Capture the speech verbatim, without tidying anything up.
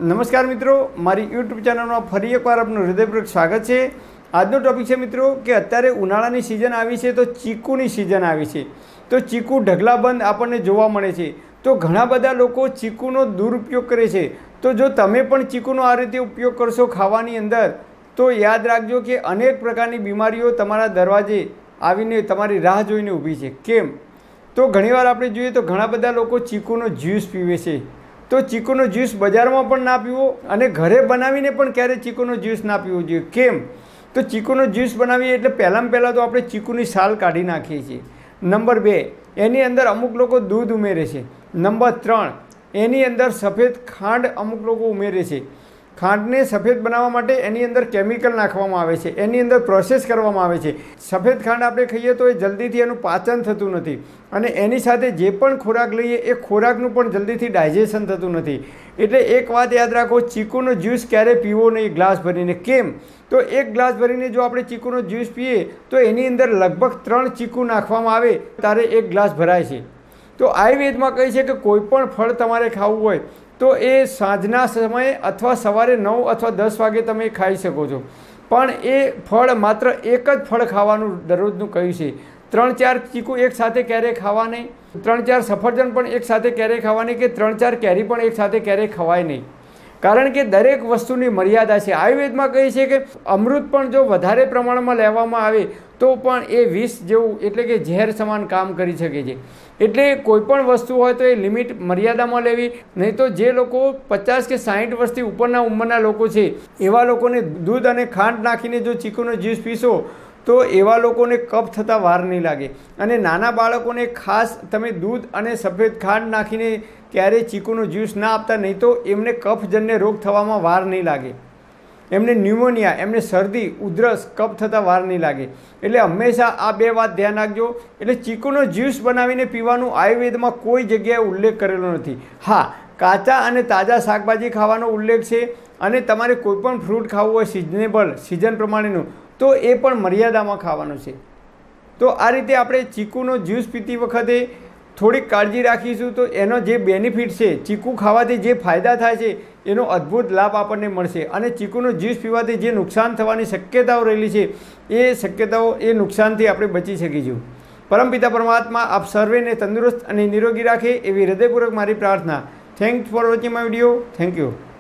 नमस्कार मित्रों, मारी यूट्यूब चैनल में फरी एक बार आपनु हृदयपूर्वक स्वागत है। आजनो टॉपिक है मित्रों कि अत्यारे उनाळानी सीजन आवी छे तो चीकूनी सीजन आवी छे। तो चीकू ढगलाबंध आपने जोवा मळे छे। तो घणा बधा लोको चीकूनो दुरुपयोग करे छे। तो जो तमे पण चीकूनो आ रीते उपयोग करशो खावानी अंदर तो याद राखजो कि अनेक प्रकारनी बीमारीओ तमारा दरवाजे आवीने तमारी राह जोईने ऊभी छे। केम? तो घणीवार आपणे जोईए तो घणा बधा लोको चीकूनो ज्यूस पीवे छे। तो चीकूनो ज्यूस बजार में पण ना पीवो अने घरे बनावीने पण क्यारे चीकूनो ज्यूस ना पीवो जोईए। केम? तो चीकूनो ज्यूस बनावीए एटले पहेलां पहेलां तो आपणे चीकूनी साल काढी नाखीए छीए। नंबर बे, एनी अंदर अमुक लोको दूध उमेरे छे। नंबर त्रण, एनी अंदर सफेद खांड अमुक लोको उमेरे छे। खांडने सफेद बनाववा माटे एनी अंदर केमिकल नाखवामां आवे छे, एनी अंदर प्रोसेस करवामां आवे छे। सफेद खांड आपणे खाईए तो ए जल्दीथी एनुं पाचन थतुं नथी अने एनी साथे जे पण खोराक लईए ए खोराकनुं पण जल्दीथी डायजेशन थतुं नथी। एटले एक वात याद राखो, चीकूनो ज्यूस क्यारे पीवो नहीं ग्लास भरीने। केम? तो एक ग्लास भरीने जो आपणे चीकूनो ज्यूस पीए तो एनी अंदर लगभग त्रण चीकू नाखवामां आवे त्यारे एक ग्लास भराय छे। तो आयुर्वेदमां कहे छे कि कोईपण फळ तमारे खावुं होय तो ए सांजना समय अथवा सवारे नौ अथवा दस वागे तमे खाई शको छो। पण ए फळ मात्र एक ज फळ खावानुं दररोजनुं कह्युं छे। त्रण चार चीकू एक साथे क्यारे खावा नहीं, त्रण चार सफरजन पण एक साथे क्यारे खावा नहीं, के त्रण चार केरी पण एक साथे क्यारे खवाय नहीं। कारण के दरेक वस्तुनी मर्यादा है। आयुर्वेद में कहे छे कि अमृत पण जो वधारे प्रमाण में लेवामां आवे तो पण ए विष जेवुं एटले के झेर समान काम करी शके छे। एटले कोईपण वस्तु होय तो ए लिमिट मर्यादा में लेवी, नहीं तो जे लोको पचास के साठ वर्षथी उपरना उंमરના लोको छे एवा लोकोने दूध अने खांड नाखीने जो चीकूनो ज्यूस पीशो तो एवा लोकोने कफ थता वार नहीं लागे। अने नाना बाळकोने खास तमे दूध अने सफेद खांड नाखीने क्यारे चीकूनो ज्यूस ना आपता, नहीं तो एमने कफजन्य रोग थवामां वार नहीं लागे। एमने न्यूमोनिया, एमने शरदी, उधरस, कफ थता वार नहीं लागे। एटले हमेशा आ बे वात ध्यान राखजो। एटले चीकूनो ज्यूस बनावीने पीवानुं आयुर्वेदमां कोई जग्याए उल्लेख करेलो नथी। हाँ, काचा अने ताजा शाकभाजी खावानो उल्लेख छे अने तमारे कोईपण फ्रूट खावुं होय सीजनेबल सीजन प्रमाणेनुं तो ए पण मर्यादामां खावानुं छे। तो आ रीते आपणे चीकूनो ज्यूस पीती वखते थोड़ी काळजी राखीशुं तो एनो जे बेनिफिट छे, चीकू खावाथी जे फायदा थाय छे एनो अद्भुत लाभ आपणने मळशे। अने चीकूनो ज्यूस पीवाथी जे नुकसान थवानी शक्यताओ रहेली छे ए शक्यताओ ए नुकसानथी आपणे बची शकीशुं। परमपिता परमात्मा आप सर्वेने तंदुरुस्त अने निरोगी राखे एवी हृदयपूर्वक मारी प्रार्थना। Thanks for watching my video. Thank you.